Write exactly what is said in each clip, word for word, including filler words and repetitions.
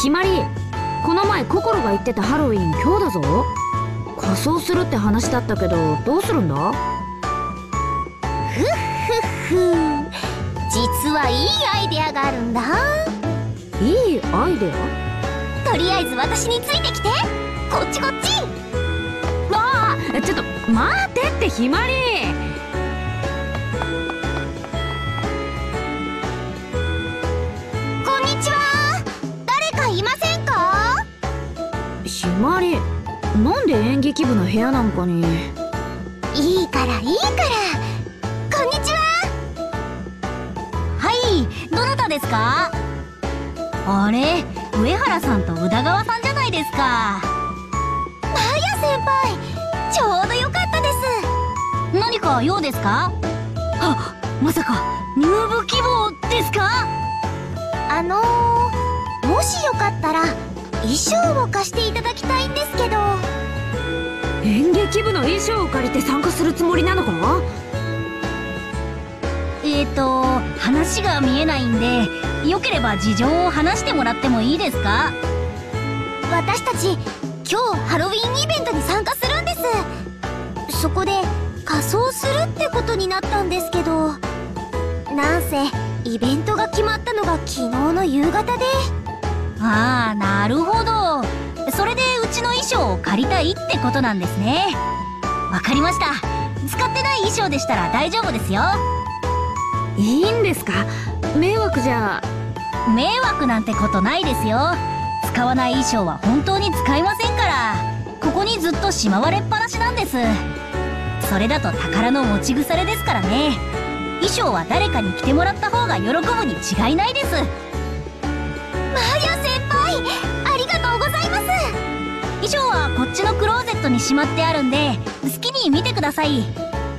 ひまり、この前ココロが言ってたハロウィン今日だぞ。仮装するって話だったけど、どうするんだ？ ふっふっふ、実はいいアイデアがあるんだ。 いいアイデア？ とりあえず私についてきて。こっちこっち。 ああ、ちょっと待ってってひまり。 こんにちは。誰かいませんか？ ひまり、なんで演劇部の部屋なんかに。 いいからいいから。こんにちは。 はい、どなたですか？あれ、上原さんと宇田川さんじゃないですか。 マヤ先輩、ちょうどよかったです。 何か用ですか？あ、まさか入部希望ですか？ あのー、もしよかったら衣装を貸していただきたいんですけど。 演劇部の衣装を借りて参加するつもりなのか？ えーと、話が見えないんで、よければ事情を話してもらってもいいですか？ 私たち今日ハロウィンイベントに参加するんです。そこで仮装するってことになったんですけど、なんせイベントが決まったのが昨日の夕方で。 ああ、なるほど。それでうちの衣装を借りたいってことなんですね。わかりました。使ってない衣装でしたら大丈夫ですよ。 いいんですか？迷惑じゃ。 迷惑なんてことないですよ。使わない衣装は本当に使いませんから。ここにずっとしまわれっぱなしなんです。それだと宝の持ち腐れですからね。衣装は誰かに着てもらった方が喜ぶに違いないです。 マヤ先輩、ありがとうございます。 衣装はこっちのクローゼットにしまってあるんで、好きに見てください。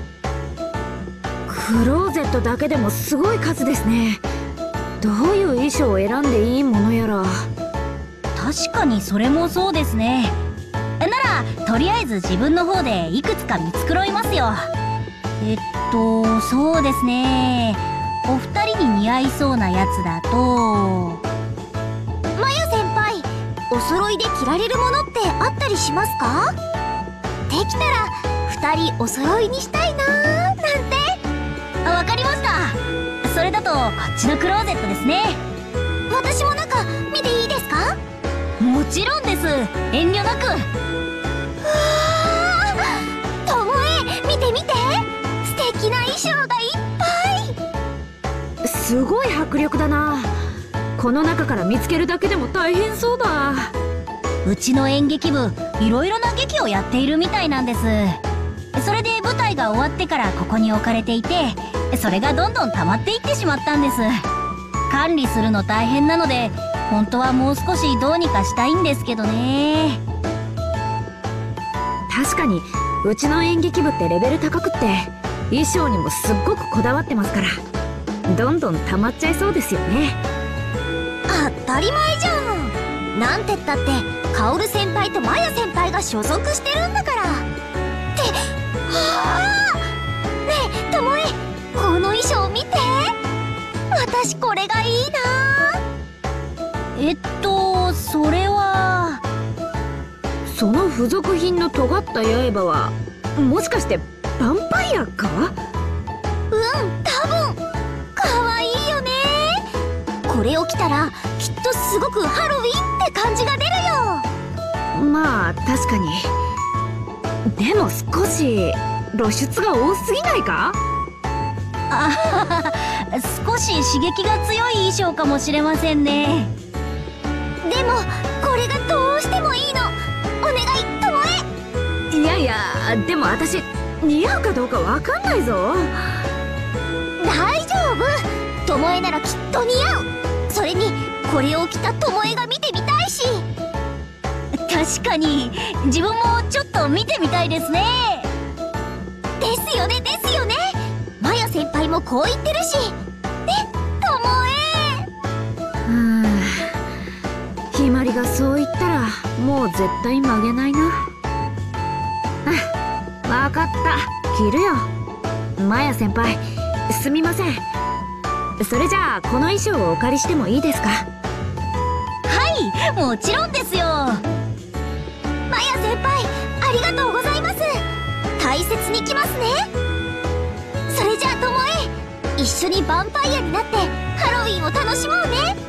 クローゼットだけでもすごい数ですね。どういう衣装を選んでいいものやら。 確かにそれもそうですね。ならとりあえず自分の方でいくつか見繕いますよ。えっとそうですね、お二人に似合いそうなやつだと。 マヤ先輩、お揃いで着られるものってあったりしますか？できたら二人お揃いにしたいなーなんて。 あ、わかりました。それだとこっちのクローゼットですね。 私も中見ていいですか？ もちろんです。遠慮なく。 うわー、ともえ、見て見て、素敵な衣装がいっぱい。 すごい迫力だな。この中から見つけるだけでも大変そうだ。 うちの演劇部、いろいろな劇をやっているみたいなんです。それで舞台が終わってからここに置かれていて、それがどんどん溜まっていってしまったんです。管理するの大変なので、本当はもう少しどうにかしたいんですけどね。 確かにうちの演劇部ってレベル高くって、衣装にもすっごくこだわってますから、どんどん溜まっちゃいそうですよね。 当たり前じゃん。なんてったってカオル先輩とマヤ先輩が所属してるんだから。って、はあ、ねえともえ、この衣装見て。私これがいいな。 えっとそれは。 その付属品の尖った刃はもしかしてヴァンパイアか？ うん、多分。かわいいよね。これを着たらきっとすごくハロウィンって感じが出るよ。 まあ確かに。でも少し露出が多すぎないか？ あはは、少し刺激が強い衣装かもしれませんね。 でもこれがどうしてもいいの。お願い、ともえ。 いやいや、でも私似合うかどうかわかんないぞ。 大丈夫、ともえならきっと似合う。それにこれを着たともえが見てみたいし。 確かに自分もちょっと見てみたいですね。 ですよねですよね。マヤ先輩もこう言ってるしね、ともえ。 うーん、ひまりがそう言ったらもう絶対曲げないな。あ、わかった、着るよ。マヤ先輩、すみません。それじゃあこの衣装をお借りしてもいいですか？ はい、 もちろんですよ。 マヤ先輩、ありがとうございます。大切に来ますね。それじゃあともえ、一緒にヴァンパイアになってハロウィンを楽しもうね。